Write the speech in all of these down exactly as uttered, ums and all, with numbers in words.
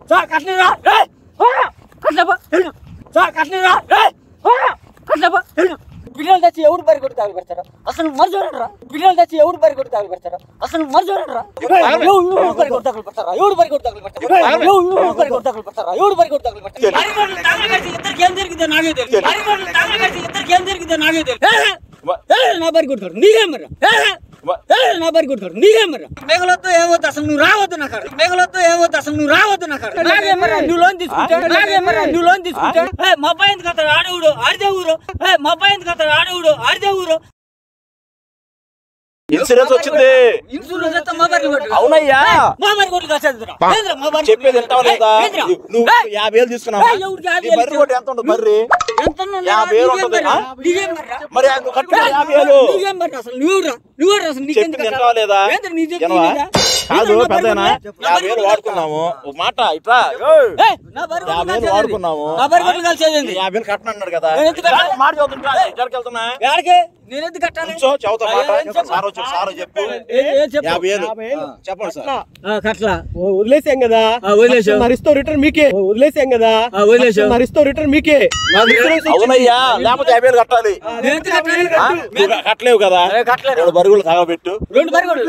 Sir కట్లేరా కట్లేపా sir కట్లేరా కట్లేపా పిల్లలు తెచ్చి ఎవరు బరి కొట్టి తాగులు పెడతారా అసలు మర్జోడరా పిల్లలు తెచ్చి ఎవరు బరి కొట్టి తాగులు పెడతారా అసలు మర్జోడరా ఎవరు బరి కొట్టి తాగులు పెడతారా ఎవరు బరి కొట్టి తాగులు పెడతారా ఎవరు బరి కొట్టి తాగులు పెడతారా ఎవరు బరి కొట్టి తాగులు పెడతారా బరిగొడ్లు తాగులు పెట్టి ఇద్దరికి ఏం జరిగిందో నాకే తెలియదు బరిగొడ్లు తాగులు పెట్టి ఇద్దరికి ఏం జరిగిందో నాకే తెలియదు నా బరి కొడతాడు నీకేమరా నా బరి కొడతాడు నీకేమరా మేఘలతో ఏమవుతా అసలు నువ్వు రావద్దు నా కాడ మేఘలతో ఏమవుతా అసలు నువ్వు రావద్దు నా కాడ నాకేమరా నువ్వు లోన్ తీసుకుంటాడు నాకేమరా నువ్వు లోన్ తీసుకుంటాడు మా అబ్బాయి ఎందుకు అతడు ఆడవుడు ఆడితే ఊరు మా అబ్బాయి ఎందుకు అతడు ఆడవుడు ఆడితే ఊరు ఇన్సూరెన్స్ వచ్చింది ఇన్సూరెన్స్ అయితే మా బరి కొట్టు అవునయ్యా మా బరి కొట్టు కాసేది చెప్పేది వింటావా లేదా నువ్వు యాభై వేలు తీసుకున్నావా బర్రి కొట్టు ఎంత ఉంటుంది బర్రి యాభై వేలు ఉంటుంది మరి నువ్వు కట్టు యాభై వేలు చెప్పింది వింటావా లేదా కాదు పెద్దనా యాభై వేలు వాడుకున్నాము ఒక మాట ఇట్లా యాభై వేలు వాడుకున్నాము యాభై వేలు కట్టను అన్నాడు కదా మాట చదువుతుంటా ఎక్కడికి వెళ్తున్నా నేను ఎందుకు కట్టాలి చదువుతా మాట సార్ వచ్చి సార్ చెప్పు యాభై వేలు చెప్పండి సార్ కట్లా వదిలేసాం కదా మరిస్తో రిటర్న్ మీకే వదిలేసాం కదా మరిస్తో రిటర్న్ మీకే అవునయ్యా లేకపోతే యాభై వేలు కట్టాలి కట్టలేవు కదా రెండు బరుగులు తగలబెట్టు రెండు బరిగొడ్లు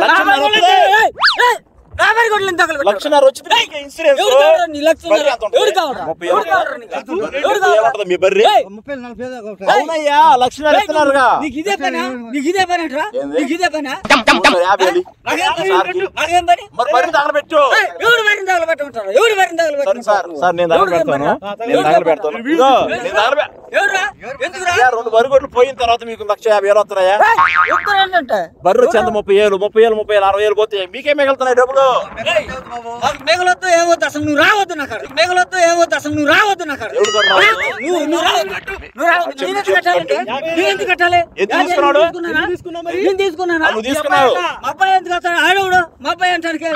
లక్షన్నర వచ్చింది ఇన్సూరెన్స్ మీ బర్రి అవునయ్యా లక్షన్నర ఇస్తున్నారుగా ఇదే పనా నీకు ఇదే పని నీకు ఇదే పనా మరి బర్రి తగలబెట్టు ఎవరు బరిని తగలబెట్టమంటారు ఎవరు బరిని తగలబెట్టారు సార్ సార్ నేను తగలబెడతాను నేను తగలబెడతాను నేను తగలబె రెండు బరిగొడ్లు పోయిన తర్వాత మీకు లక్ష యాభై వేలు వస్తున్నాయా బర్రె వచ్చేంత ముప్పై ఏళ్ళు ముప్పై ఏళ్ళు ముప్పై ఏళ్ళు అరవై ఏళ్ళు పోతే మీకే మిగులుతున్నాయి డబ్బులు మేఘలతో ఏమవుతా అసలు నువ్వు రావద్దు నా కాడ మేఘలతో ఏమవుతా అసలు నువ్వు రావద్దు నా కాడ ఎందుకు కట్టాలి నేను తీసుకున్నాను మా అబ్బాయి ఎందుకు వస్తాడు ఆడవుడు మా అబ్బాయి అంటానికి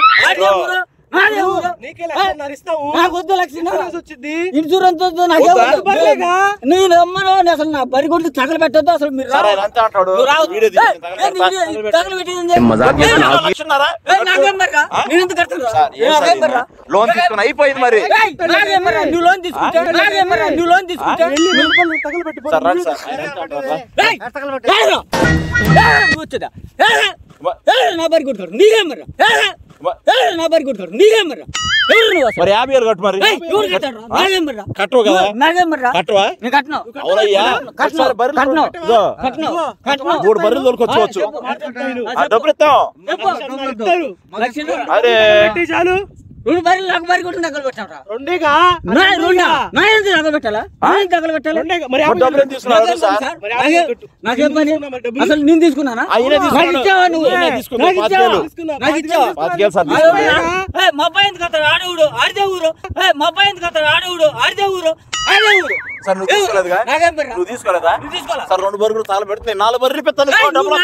ఇన్సూరెన్స్ వద్దు నేను అమ్మను అసలు నా బరి కొట్టి తగలు పెట్టద్దు అసలు మీరు లోన్ తీసుకుని అయిపోయింది మరి నువ్వు లోన్ తీసుకుంటావు నాకేమరా నువ్వు లోన్ తీసుకుంటావు నా బరి కొట్టాడు నీకేమరా నా బరి కొట్టాడు నీకేమరా మరి యాభై వేలు కట్టు మరి కట్టవు కదా కట్టవా అవునయ్యా మూడు బర్రెలు తోలుకొచ్చుకోవచ్చు డబ్బులు ఇస్తాం అరే చాలు రెండు బర్రెలు నాకు బరి కొట్టి తగలు పెట్టారా రెండేగా తగలు పెట్టాలా తగలు పెట్టాలి డబ్బులు తీసుకున్నారు సార్ నాకేం పని అసలు నేను తీసుకున్నానా ఇచ్చావా నువ్వు నాకు ఇచ్చావా మా అబ్బాయి ఎందుకు అతడు ఆడవుడు ఆడితే ఊరు మా అబ్బాయి ఎందుకు అతడు ఆడవుడు ఆడితే ఊరు ఆడే ఊరు సార్ నువ్వు తీసుకోలేదుగా నువ్వు తీసుకోలేదా సార్ రెండు బరుగులు తగల పెడితే నాలుగు బర్రెలు పెడతాను డబ్బులు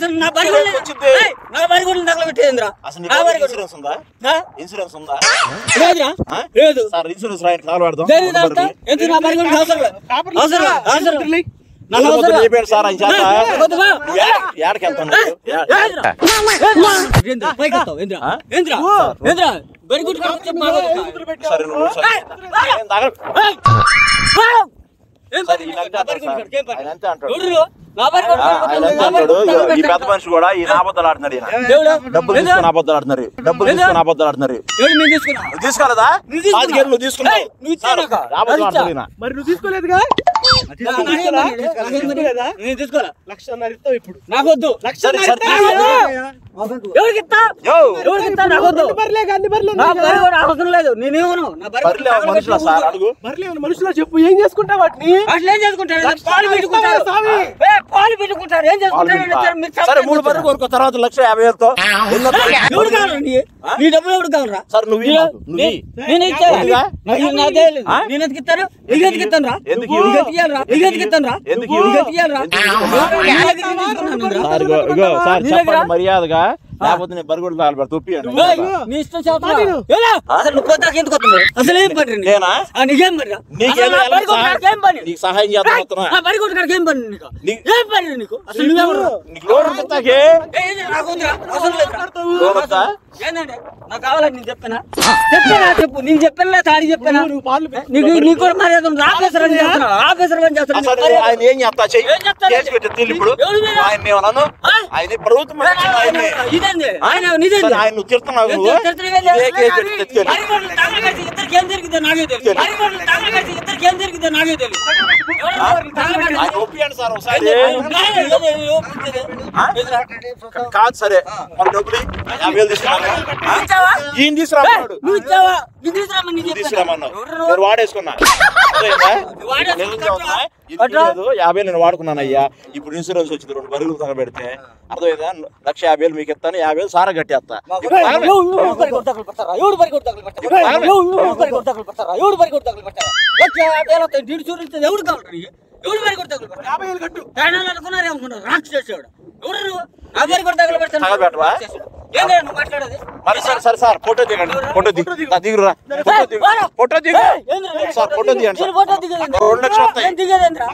నా బరి కొట్లు తగల పెట్టేంద్రా ఇన్సూరెన్స్ ఉందా ఇన్సూరెన్స్ ఉందా లేదురా లేదు సార్ ఇన్సూరెన్స్ రాయండి తగల పెడదాం ఎందుకు నా బరి కొట్లు అవసరం అవసరం అవసరం సార్ ఆయన ఏడకి వెళ్తాను ఈ పెద్ద మనిషి కూడా ఈ నాబద్దాలు ఆడుతున్నారు డబ్బులు తీసుకుని అబద్దాలు ఆడుతున్నారు డబ్బులు తీసుకుని అబద్దాలు ఆడుతున్నారు తీసుకోలేదా నువ్వు తీసుకున్నావు మరి నువ్వు తీసుకోలేదుగా లక్షన్నర ఇస్తావు ఇప్పుడు నాకొద్దు అవసరం లేదు నేనేమను మనుషులు చెప్పు ఏం చేసుకుంటావు వాటిని అట్లా ఏం చేసుకుంటారు పాలు పెట్టుకుంటారు పాలు పెట్టుకుంటారు ఏం చేసుకుంటారు మూడు బర్రెలు కోరుకో తర్వాత లక్ష యాభై వేలతో ఎవరు కావాలండి నీ డబ్బులు ఎవరు కావాలరా సార్ నువ్వు నేను ఇచ్చాను నేను ఎందుకు ఇస్తాను నీకు ఎందుకు ఇస్తాను రా ఎందుకు ఇయ్యాలరా నీకు ఎందుకు ఇస్తాను రా ఎందుకు ఇయ్యాలరా మర్యాదగా లేకపోతే నేను బరిగొడ్లు తాగలు పెడతా ఒప్పియండి నీ ఇష్టం చెప్తాను అసలు నువ్వు పోతాక ఎందుకు వస్తున్నావు అసలు ఏం పని నేనా నీకేం పని నీకేం పని నీకు సహాయం చేస్తా బరిగొడ్డు కాడికి ఏం పని నీకు ఏం పని నీకు అసలు నువ్వెవరు నీకు లోన్ ఉంటుందాకే లోన్ వస్తా ఏంటంటే నాకు కావాలని నేను చెప్పానా చెప్పానా చెప్పు నేను చెప్పానా తాడి చెప్పానా నీకు నీకు కూడా మర్యాద ఆఫీసర్ అని చేస్తున్నా ఆఫీసర్ అని చేస్తున్నా ఆయన ఏం చేస్తా చేసి పెట్టి ఇప్పుడు ఆయన ఏమన్నాను ఆయన ప్రభుత్వం ఇదేంది ఆయన నిజండి ఆయన నువ్వు తిడుతున్నావు ఇద్దరికి ఏం జరిగిందో నాకే తెలియదు ఇద్దరికి ఏం జరిగిందో నాకే తెలియదు ఒప్పియండి సార్ ఒకసారి కాదు సరే మన డబ్బులు యాభై వేలు తీసుకున్నాను ఈయన తీసుకురామన్నాడు నువ్వు ఇచ్చావా నువ్వు తీసుకురామని తీసుకురామన్నావు వాడేసుకున్నా యాభై నేను వాడుకున్నాను అయ్యా ఇప్పుడు ఇన్సూరెన్స్ వచ్చింది రెండు బరుగులు తగబెడితే అర్థమైందా లక్ష యాభై వేలు మీకు ఇస్తాను యాభై వేలు సారా కట్టేస్తా ఎవడు కావాలి ఎవడు మరి కూడా తగులు పెడతాడు యాభై వేలు కట్టు ప్రాణాలు అనుకున్నారు ఏమనుకున్నారు రాక్ష చేసేవాడు ఎవరు నువ్వు నా మరి కూడా తగులు పెడతాను ఏం నువ్వు మాట్లాడేది మరి సార్ సరే సార్ ఫోటో దిగండి ఫోటో దిగు దిగురా ఫోటో దిగు ఫోటో దిగు సార్ ఫోటో దిగండి సార్ ఫోటో దిగండి రెండు లక్షలు వస్తాయి దిగేదేంద్రా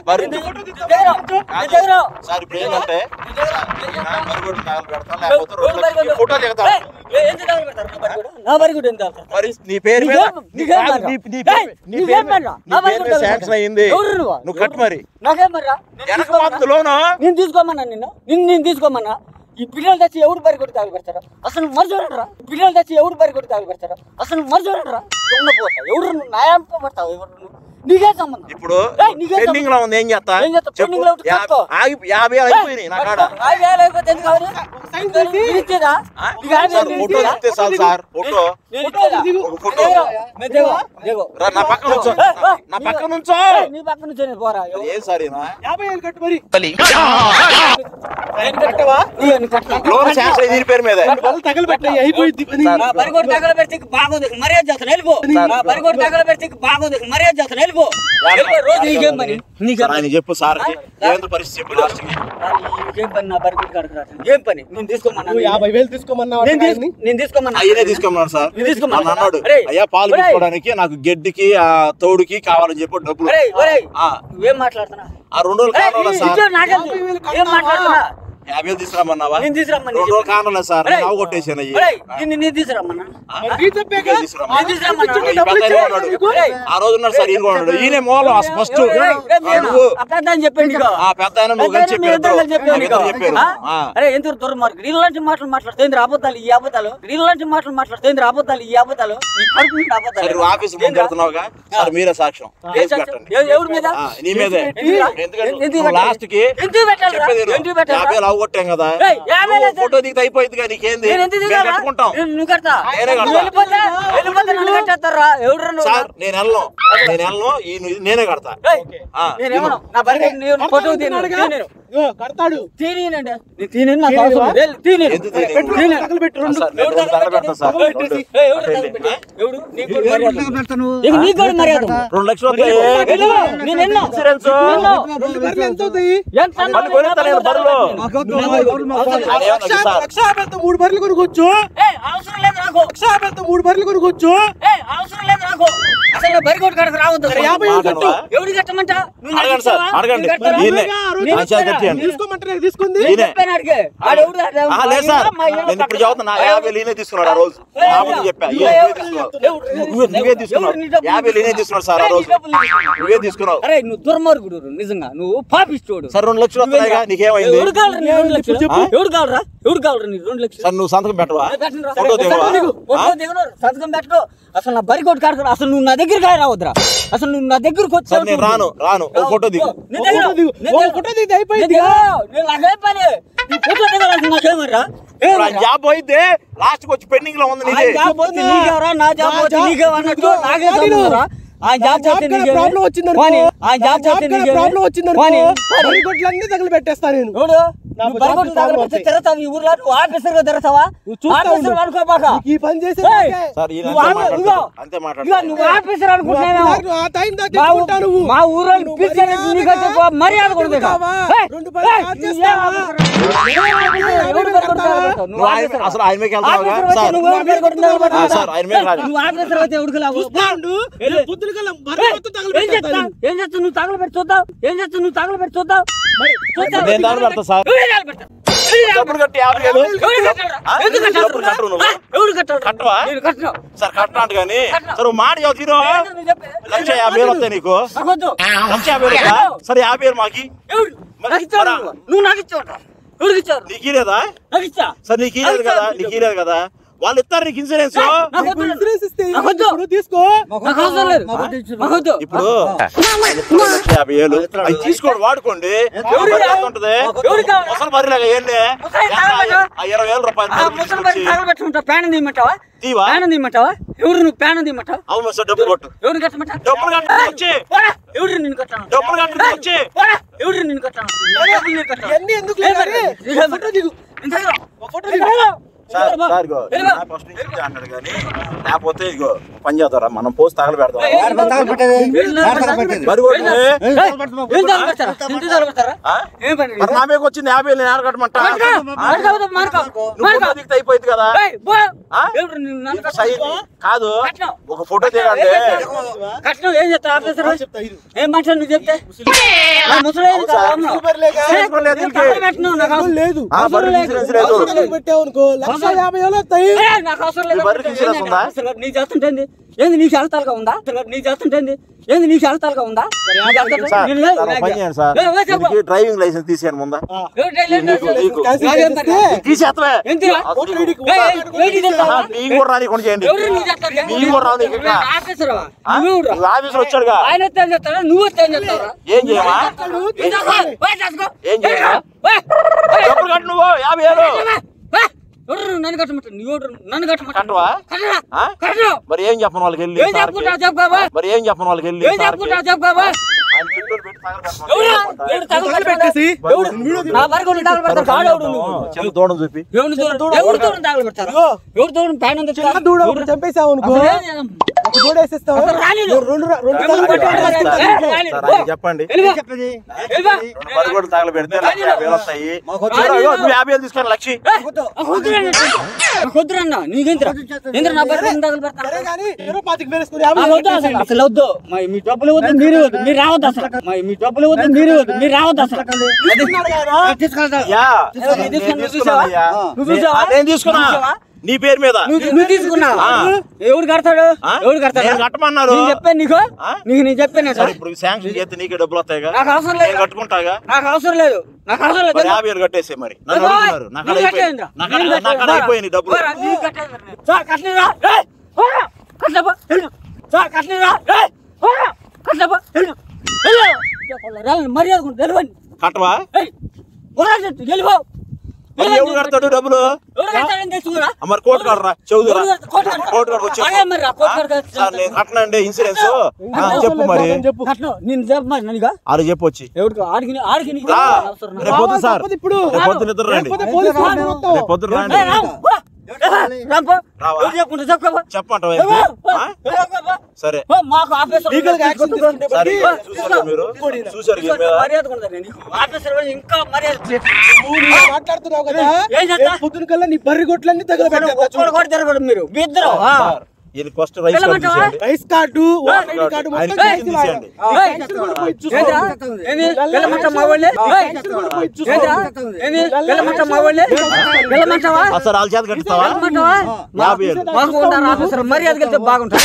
సార్ ఇప్పుడు ఏంటంటే ఫోటో దిగుతా మరి నీ పేరు శాంక్షన్ అయింది నువ్వు కట్టు మరి నేను తీసుకోమన్నా నిన్ను నిన్ను నేను తీసుకోమన్నా ఈ పిల్లలు తెచ్చి ఎవడు బరి కొట్టి తాగులు పెడతారా అసలు మరచోడరా పిల్లలు తెచ్చి ఎవడు బరి కొట్టి తాగులు పెడతారా అసలు మరచోడరా పోతా ఎవరు న్యాయం పడతావు ఎవరు నీకే సంబంధం ఇప్పుడు పెండింగ్ లో ఉంది ఏం చేస్తా యాభై అయిపోయినాయి నా కాడ ఫోటో ఇస్తే చాలు సార్ ఫోటో ఫోటో నా పక్కన నుంచో నా పక్కన నుంచో నీ పక్కన నుంచో పోరా ఏం సార్ యాభై వేలు కట్టు మరి లోన్ శాంక్షన్ దీని పేరు మీద తగలబెట్టాయి అయిపోయింది బరిగొడ్డు తగలబెట్టి బాగోదు మర్యాద చేస్తాను వెళ్ళిపో బరిగొడ్డు తగలబెట్టి బాగోదు మర్యాద చేస్తాను వెళ్ళిపో రోజు నీకేం పని ఆయన చెప్పు సార్ పరిస్థితి చెప్పు లాస్ట్ ఏం పని నా బరిగొడ్డు కాడకు రావట్లేదు ఏం పని నేను తీసుకోమన్నా యాభై వేలు తీసుకోమన్నా నేను తీసుకోమన్నా అయ్యనే తీసుకోమన్నాను సార్ అన్నాడు అయ్యా పాలు తీసుకోవడానికి నాకు గడ్డికి ఆ తోడుకి కావాలని చెప్పి డబ్బులు నువ్వేం మాట్లాడుతున్నా ఆ రెండు రోజులు కావాలి సార్ ఏం మాట్లాడుతున్నా యాభై వేలు తీసుకురామన్నావా నేను తీసుకురమ్మని రెండు రోజులు కానున్నా సార్ నేను కొట్టేసాను నేను తీసుకురమ్మన్నా ఆ రోజు ఉన్నాడు సార్ ఈయన కొన్నాడు ఈయన మూలం ఫస్ట్ అని చెప్పండి ఆ పెద్ద ఆయన నువ్వు చెప్పారు అరే ఎందుకు దుర్మార్గుడు ఇలాంటి మాటలు మాట్లాడుతుంది అబద్ధాలు ఈ అబద్ధాలు ఇలాంటి మాటలు మాట్లాడుతుంది అబద్ధాలు ఈ అబద్ధాలు నువ్వు ఆఫీస్ ముందు పెడుతున్నావుగా సార్ మీరే సాక్ష్యం ఎవరి మీద నీ మీదే ఎందుకంటే లాస్ట్ కి యాభై వేలు అవగొట్టాం కదా ఫోటో దిగితే అయిపోయింది కదా నీకేంది కట్టుకుంటాం సార్ నేను వెళ్ళను నేను వెళ్ళను నేనే కడతా కడతాడు రెండు లక్షలు మూడు బర్రెలు కొనుక్కోవచ్చు అవసరం లేదు నాకు మూడు బర్రెలు కొనుక్కోవచ్చు అవసరం లేదు నాకు అసలు బరిగొడ్డు కాడకు రావద్దు ఎవడు కట్టమంట అడగండి తీసుకోమంటారు తీసుకుంది ఇప్పుడు చదువుతున్నా యాభై లీనే తీసుకున్నాడు ఆ రోజు చెప్పా నువ్వే తీసుకున్నావు యాభై లీనే తీసుకున్నాడు సార్ ఆ రోజు నువ్వే తీసుకున్నావు అరే నువ్వు దుర్మార్గుడు నిజంగా నువ్వు పాపిస్తోడు సార్ రెండు లక్షలు వస్తున్నాయిగా నీకేమైంది ఎవడు కావాలరా రెండు లక్షలు ఎవడు కావాలరా ఎవడు కావాలరా నీ రెండు లక్షలు సార్ నువ్వు సంతకం పెట్టవా ఫోటో దిగవా సంతకం పెట్టుకో అసలు నా బరిగొడ్డు కాడకు అసలు నువ్వు నా దగ్గరికి రావద్దురా అసలు నువ్వు నా దగ్గరకు వచ్చి నేను రాను రాను ఫోటో దిగు ఫోటో దిగితే అయిపోయింది జాబ్ అయితే లాస్ట్ వచ్చి పెండింగ్ లో ఉంది నా జాబ్ నీకేమన్నట్టు నాకే ఆయన జాబ్ ప్రాబ్లం వచ్చింది ప్రాబ్లం వచ్చింది బరిగొడ్లన్నీ తగలు పెట్టేస్తా నేను నువ్వు బరిగొడ్లు తగలబెట్టి తిరగతావు ఈ ఊర్లో. నువ్వు ఆఫీసర్ గా తిరగతావా? ఆఫీసర్ అనుకోబాక. ఈ పని చేసే సార్ ఈయన నువ్వు అంతే ఆఫీ- ఇదిగో. మాట్లాడతాడు. అంతే ఇదిగో మాట్లాడతాడు. నువ్వు ఆఫీసర్ అనుకుంటున్నావు. ఆ టైం దాకా మా ఊ- తెచ్చుకుంటావు నువ్వు. మా ఊరు పిలిచారు నీకంటే ఎక్కువ మర్యాద కొడుతుంది. కావా? రెండు పని చార్జ్ చేస్తావా? నువ్వు ఆయన- అసలు ఆయన మీదకి వెళ్తావుగా? సార్ ఆ, సార్ ఆయన మీద రాదు. నువ్వు ఆఫీసర్ అయితే ఎవరికి లాభం? చూస్తాండు. రేపు పొద్దున కల్లా బర్రె మొత్తం ఏం తగలబెట్టేస్తా చేస్తావు? నేను. ఏం చేస్తావు? నువ్వు తగలబెట్టి చూద్దాం. ఏం చేస్తావు? నువ్వు తగలబెట్టి చూద్దాం. చూద్దాం. నేను దాని పెడతా సార్. ఎవరు తగలబెడతారు? డబ్బులు కట్టి యాభై వేలు. ఎవరు కట్టారా? ఆ? ఎందుకు కట్టారు? డబ్బులు కట్టరు నువ్వు. ఎవరు కట్టారు? కట్టవా? నేను కట్టను. సార్ కట్టనాడు కానీ సరే ఓ మాట చెబుతా తీరు. నువ్వు చెప్పే. లక్ష యాభై వేలు వస్తాయి నీకు. నాకొద్దు. లక్ష యాభై వేలు వస్తా? సరే యాభై వేలు మాకి. ఎవరు? నాకు ఇచ్చావు నువ్వు. నువ్వు నాకు ఇచ్చావు. ఎవరికి ఇచ్చారు? నీకు ఇలేదా? నాకు ఇచ్చా. సరే నీకు ఇలేదు కదా, నీకు ఇలేదు కదా, వాళ్ళు ఇస్తారు నీకు ఇన్సూరెన్స్. నాకు నీకు వద్దు. ఇన్సూరెన్స్ ఇస్తే నాకు వద్దు. ఇప్పుడు తీసుకో. నాకు అవసరం లేదు. నాకు వద్దు. ఇప్పుడు లక్ష యాభై వేలు అవి తీసుకోండి, వాడుకోండి. ఉంటది ఎవరు కావాలి? ముసలి బరిలాగా ఏంటి ముసలి తగలబెట్టు. ఆ ఇరవై వేల రూపాయలు ఆ ముసలి బరి తగలబెట్టుకుంటావు. పేన తీయమంటావా? తీవా? పేన తీయమంటావా? ఎవరు నువ్వు పేన తీయమంటావు? అవును సార్ డబ్బులు కొట్టు. ఎవరిని కట్టమంటావు? డబ్బులు కట్టి వచ్చి ఎవరు నిన్ను కట్టాను? డబ్బులు కట్టి వచ్చి ఎవరు నిన్ను కట్టాను? డబ్బులు నేను కట్టాను. ఇవన్నీ ఎందుకు లేదు మరి? ఇదిగో ఫోటో దిగు. ఇంత ఇదిగో. ఒక ఫోటో ఇంత దిగు. ఇదిగో. సార్ ఇదిగో. సార్ ఇగో ఇదిగో. నా ఫస్ట్ నుంచి ఇదే అన్నాడు కానీ లేకపోతే ఇగో పని చేద్దారా మనం పోస్ట్ తగల పెడదాం. ఏయ్, ఏం తగలబెట్టేది? మరి కొట్టు. ఏయ్, ఏం తగలబెడతారా? ఇంటి తగలబెడతారా? ఆ? ఏం పని? మరి నా మీద వచ్చింది యాభై వేలు నేను ఆడకట్టమంటా. మార్కో. మార్కో. మార్కో. నువ్వు ఫోటో దిగితే అయిపోయింది కదా. ఏయ్, బో. ఆ? ఎవరు నిన్ను నన్ను సై- కట్టమంటావా? కాదు కట్నం. ఒక ఫోటో దిగండి. కట్నం ఏం చెప్తావు ఆఫీసర్? చెప్తా ఇరు. ఏం మాట్లాడు నువ్వు చెప్తే? నా ముసలి అవును సార్, ముసలి బరిలేగా. తీసుకోలేదు నేను దీనికి. తగలబెట్టను, నాకు అవసరం లేదు. ఆ, బర్రె ఇన్సూరెన్స్ లేదు. అవసరం పెట్టావు అనుకో లక్ష యాభై వేలు వస్తాయి. ఏయ్, నాకు అవసరం లేదు. ఈ బర్రెకి ఇన్సూరెన్స్ ఉందా? అసలు నీ చేస్తుంటేంది? ఏంది నీ శాలతాలుగా ఉందా? అసలు నీ చేస్తుంటేంది? ఏంది నీ శాలతాలుగా ఉందా? నీ చేస్తుంటే- సార్, నేను లేదు, సార్, ఒక నాకు పని చేయండి సార్. ఏయ్, ఏయ్, చెప్పు. దీనికి డ్రైవింగ్ లైసెన్స్ తీసేయండి ముందా. ఎవరు లేదు, లేదు, లేదు. నీకు. క్యాన్సిల్ నాకేం చేస్తే పని? తీసేత్తవే. ఏంటిరా? అసలు ఫోటో ఇడికి. ఏయ్, ఏయ్, ఏంటి ఇది ఆహా, ఎంత? నీకు కూడా రాని కొన్ని చేయండి. ఎవరు నీ చేస్తారు? నీకు కూడా రాని ఇక్కడ. నువ్వు ఆఫీసర్వా? ఆ? నువ్వు ఎవరురా? నువ్వు ఆఫీసర్ వచ్చాడుగా. ఆయన వస్తే ఏం చేస్తారా? నువ్వు వస్తే ఏం చేస్తారా? ఏం చేయమా? ఏం చేస్తావు? ఏయ్, చేసుకో. ఏం చేయమా? ఏయ్, ఏయ్, డబ్బులు కట్టు నువ్వు యాభై వేలు. ఏయ్, ఎవరు నువ్వు నన్ను కట్టమంటావు? నువ్వు ఎవరు నన్ను కట్టమంటావు? కట్టవా? కట్టరా? ఆ? కట్టరు. మరి ఏం చెప్పను వాళ్ళకి వెళ్ళి ఏం సార్కి? చెప్పుకుంటావు చెప్పు బాబా? మరి ఏం చెప్పను వాళ్ళకి వెళ్ళి ఏం సార్కి? చెప్పుకుంటావు చెప్పు బాబా? ఆయన పెట్రోల్ పెట్టి తగలబెట్టమని ఎవరు? చెప్పమంటా. ఎవరు తగలబెట్టాడు? పెట్టేసి ఎవరు? నా వరకు తగలబెడతారు కాడు ఎవడు నువ్వు? చిన్న దూడం చూపి. ఎవరు దూరం ఎవరు దూరం తగలబెడతారు? ఎవరు దూరం పైన ఉంది చిన్న దూడ ఒకటి చంపేసావు అనుకో అసలు ఏం చేయం? ఒక దూడ వేసేస్తావు. అసలు రాలేదు. నువ్వు రెండు రా- రెండు ఎవరు తగలు కొట్టాడు? పెట్టావు. ఏ, రాలేదు. సార్ ఆయన చెప్పండి. వెళ్ళిపో. వెళ్ళిపో. రెండు బరిగొడ్లు తగలబెడితే లక్ష యాభై వేలు వస్తాయి. రాలేదు. ఇదిగో, నువ్వు యాభై వేలు తీసుకొని లక్షి. ఏ, నాకు వద్దురన్న. నాకు వద్దురన్న. నీకేంద్ర ఏంద్ర నా బర్రె తగలబెడతాను? సరే కానీ ఇరవై పాతికి వేరేసుకుని యాభై నాకు వద్దు అసలు. అసలు వద్దు. మరి మీ డబ్బులు వద్దు, మీరు వద్దు, మీరు రావద్దు అసలు. మరి మీ డబ్బులు వద్దు, మీరు వద్దు, మీరు రావద్దు అసలు. తీసుకున్నాడు కదా. తీసుకెళ్తా. యా, తీసుకున్నా. నేను తీసుకున్నా. తీసుకున్నానయ్యా. నువ్వు చూసావా? నేను- నేను తీసుకున్నా చూసావా? నీ పేరు మీద. నువ్వు నువ్వు తీసుకున్నావు. ఆ. ఎవడు కడతాడు? ఆ? ఎవడు కడతాడు? నేను కట్టమన్నారు. నేను చెప్పాను నీకు. ఆ? నీకు నేను చెప్పాను సరే ఇప్పుడు శాంక్షన్ చేస్తే నీకే డబ్బులు వస్తాయిగా. నాకు అవసరం నేను లేదు. కట్టుకుంటాగా. నాకు అవసరం లేదు. నాకు అవసరం లేదు. మరి యాభై వేలు కట్టేసే మరి నన్ను ఓయ్, అడుగుతున్నారు. నాకు నువ్వు అయిపోయింది. కట్టేయండిరా. నాకు నేను నాకు కట్టేయండి. అయిపోయింది డబ్బులు. ఓరా, నీకు కట్టేయండి. సార్, కట్టలేదా? ఏయ్, ఓరా, కట్టలేపా, వెళ్ళు. సార్, కట్టలేదా? ఏయ్, ఓరా, కట్టలేపా, వెళ్ళు. వెళ్ళు. రా, మర్యాద కొంచెం తెలివండి. కట్టవా? ఏయ్, ఓరా చెట్టు, వెళ్ళిపో. మరి ఎవరు కడతాడు డబ్బులు? ఎవరు కడతాడని తెలుసుకురా? ఆ, మరి కోర్టు కడరా చెవుదురా. ఎవరు కడతారు? కోర్టు కడతారు. కోర్టు కడకు వచ్చి అదే మరి రా, కోర్టు కడతారు. సార్ నేను కట్టనండి ఇన్సూరెన్స్. ఆ, చెప్పు మరి. చెప్పు. కట్టను. నేను చెప్పు మరి నన్నుగా. అది చెప్పు వచ్చి. ఎవరికి ఆడికి ఆడికి నీకు రా. అవసరం. రేపు పొద్దున సార్. తప్పదు ఇప్పుడు. రేపు పొద్దున ఇద్దరు రండి. లేకపోతే పోలీసు వాళ్ళు వస్తావు. రేపు పొద్దున రండి. ఏయ్, రామ్, పో. రామ్, పో. రావా? ఎవరు చెప్పుకుంటా చెప్పుకోపో. చెప్పంటావా ఏ, ఏంటి? పో, ఆ? పో, పో, పో. సరే పో, మాకు ఆఫీసర్ లీగల్ గా యాక్షన్ తీసుకుంటే సరే పో, చూసారు మీరు చూసారు ఈ మీద. మర్యాద ఉండదు నీకు. ఆఫీసర్ వాళ్ళు ఇంకా మర్యాద నువ్వు నీవు మాట్లాడుతున్నావు కదా. ఏం చేస్తా? రేపు పొద్దున కల్లా నీ బర్రి గొట్లన్నీ తగలబెట్టా. ఒక్కడు కూడా తిరగడు మీరు మీ ఇద్దరు. ఆ. సార్, ఈయన ఫస్ట్ రైస్ కార్డు వెళ్ళమంటావా? తీసేయండి. Rice card voter ID card ఆయన మొత్తం కేసు తీసి తీసేయండి. ఏయ్, ఏంద్రా? ఏంది? వెళ్ళమంటావా మా వాళ్ళే? ఏయ్, ఏంద్రా? ఏంది? వెళ్ళమంటావా మా వాళ్ళే? వెళ్ళమంటావా? ఆ, సార్ వాళ్ళ చేత కట్టిస్తావా? వెళ్ళమంటావా? యాభై వేలు. మాకు ఉన్నారు ఆఫీసర్ మర్యాద వెళ్తే బాగుంటుంది.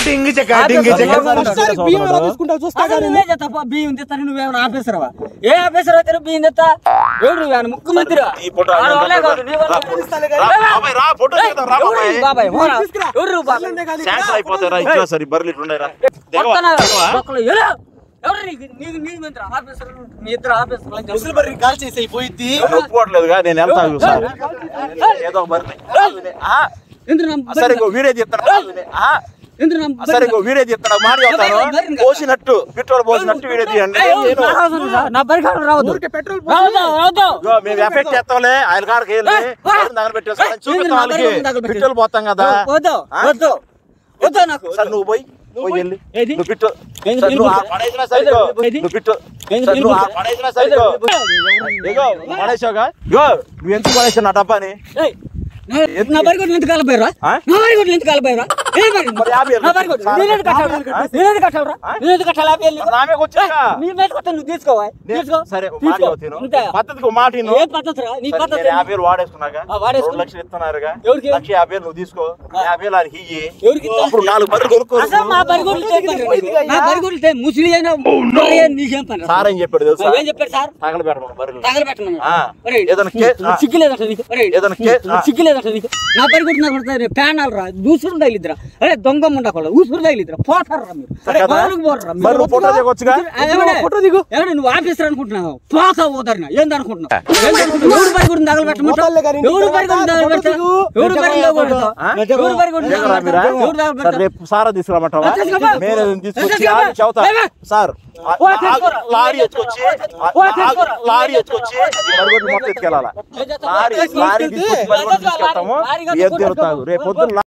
ఒకసారి బియ్యం ఎలా తీసుకుంటావు చూస్తా అసలు కానీ. నువ్వే చేస్తావా? బియ్యం తెస్తాను నువ్వేమైనా ఆఫీసర్వా? ఏ ఆఫీసర్ అయితే బియ్యం తెస్తా? ఎవడు నువ్వేమైనా ముఖ్యమంత్రి? ఈ ఫోటో ఆ వాళ్ళే కాదు, నీ వాళ్ళే. రా, బాబాయ్, రా, ఫోటో తీద్దాం, రా, ఎవరు బాబాయ్. ఈ బాబాయ్? ఓరా. ఎవరు బాబాయ్? శాంక్షన్ అయిపోతాయి రా, ఇచ్చా సరే బర్రెలు ఇట్లున్నాయి రా. దిగవా? పక్కన దిగవా? ఒక్కళ్ళు ఎలా? ఎవరు నీకు నీకు నీకు మిత్ర ఆఫీసర్ మీ ఇద్దరు ఆఫీసర్లు అని చెప్పు. బర్రి కాల్ చేసి పోయిద్ది. నేను ఒప్పుకోవట్లేదుగా, నేను వెళ్తాను సార్. ఏదో ఒక బర్రె. ఆ, ఎందుకు నా సరే ఇంకో వీడియో తీస్తాను. ఆ, ఎందుకు నా సరే ఇంకో వీడియో తీస్తాను మాట చెప్తాను పోసినట్టు పెట్రోల్ పోసినట్టు వీడియో తీయండి నేను నా పరికారం రావద్దు పెట్రోల్ రావద్దు రావద్దు ఇగో మేము ఎఫెక్ట్ చేస్తాంలే ఆయన కాడికి వెళ్ళి దగ్గర పెట్టేసుకొని చూపిస్తాం వాళ్ళకి పెట్రోల్ పోతాం కదా వద్దు వద్దు వద్దు నాకు సార్ నువ్వు పోయి పోయి వెళ్ళి ఏది? నువ్వు పెట్టు ఏంది? సార్ నువ్వు ఆ పడేసినా సరిగో ఏది? నువ్వు పెట్టు ఏంది? సార్ నువ్వు ఆ పడేసినా సరిగో ఇగో పడేసావుగా ఇగో నువ్వు ఎందుకు పడేసావు నా డబ్బాని ఏయ్, నా- నా బరిగొడ్లు ఎందుకు కాలిపోయారా ఆ? నా బరిగొడ్లు ఎందుకు కాలిపోయారా ఏ బరి- మరి యాభై ఏళ్ళు నా బరిగొడ్లు సార్ నేనేది కట్టాలా? నేనేది కట్టాలరా? నేనేది కట్టాలా? యాభై ఏళ్ళు? నామే వచ్చాక నీ మీద కొత్త నువ్వు తీసుకోవా తీసుకో సరే ఒక తీసుకో. మాట చెబుతాను. అంతే. పద్ధతికి ఒక మాట విను. ఏ పద్ధతి రా నీ సరే, పద్ధతి నేను యాభై వేలు వాడేసుకున్నాగా ఆ, వాడేసుకున్నా. రెండు లక్షలు ఇస్తున్నారుగా ఎవరికి? లక్ష యాభై వేలు నువ్వు తీసుకో యాభై వేలు ఆయనకి ఇయ్యి ఎవరికి ఇస్తా? అప్పుడు నాలుగు బర్రెలు కొనుక్కో అసలు మా బరిగొడ్లు చేయమని నా బరిగొడ్లు చేయ ముసలి అయినా భార్య నీకేం పని రా? సార్ ఏం చెప్పాడు తెలుసా ఏం చెప్పారు సార్ తగలబెట్టమను బర్రెలు తగలబెట్టమను ఆ. ఏదైనా కే- ఆ. సిగ్గులేదట నీకు ఒరేయ్, ఏదైనా కే- ఆ. సిగ్గులేదట నీకు నా పరిగొట్టు నాకు ప్యానాలు రా దూసురు తగిలిద్దిరా అరే దొంగ ఉండకూడదు ఊసురు తగిలిద్దిరా పోతారా మీరు అరే, కదా? బాలుకు పోరురా మీరు. బర్రెలు ఫోటో దిగొచ్చుగా ఎవడే? ఫోటో దిగు. ఎవడే నువ్వు ఆఫీసర్ అనుకుంటున్నావు పోతా పోతారు ఏంది అనుకుంటున్నావు ఎవడు పరిగొట్టు తగలబెట్టమంటావు పోతాలే కానీ ఎవడు పరిగొట్టు తగలబెడతా ఫోటో ఎవడు పరిగొట్టు ఆ? ఎవడు పరిగొట్టు దిగరా మీరా? ఎవడు సార్ తగలబెడతా రేపు సారా తీసుకురామంటావా తీసుకురా. నేను తీసుకొచ్చి తీసుకురా. ఆగి చెబుతా ఏమే? సార్ ఆ- ఓ, ఆ- తీసుకురా. లారీ ఎత్తుకొచ్చి ఆ- ఓ, ఆ- తీసుకురా. లారీ ఎత్తుకొచ్చి బర్రెలు మొత్తం ఎత్తుకెళ్ళాలా లారీ లారీ తీసుకొచ్చి బర్రెలు తీసుకెళ్తాము లారీ ఏది తిరుగుతావు రేపు పొద్దున్న